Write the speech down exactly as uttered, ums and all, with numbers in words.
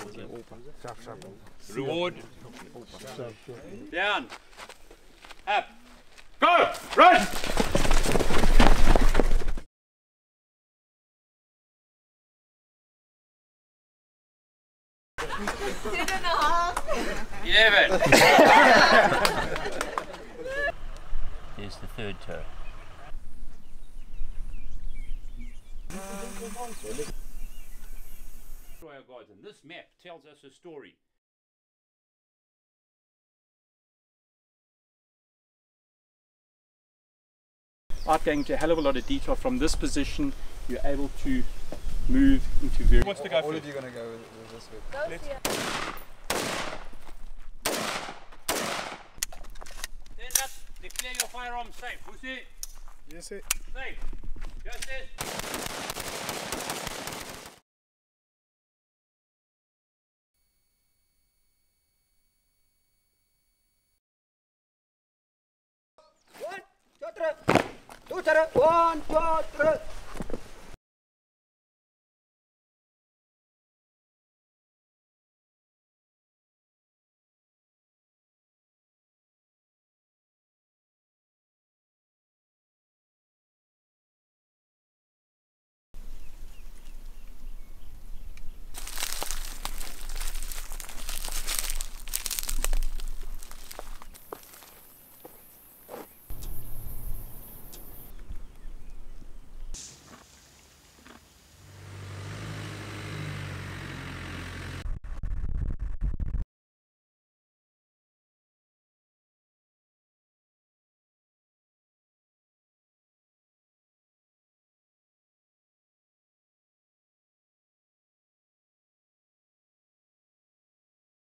Reward. Down. Up. Go! Run! Ten and a half. Eleven. Here's the third toe. Royal Garden. This map tells us a story. Without going into a hell of a lot of detail, from this position you're able to move into very... Who wants to go All first? of you going to go with, with this bit? Go here. Stand up. Declare your firearm safe. Who's it? Yes, it. Safe. Justice. One, two, three. Two, three. One, two, three.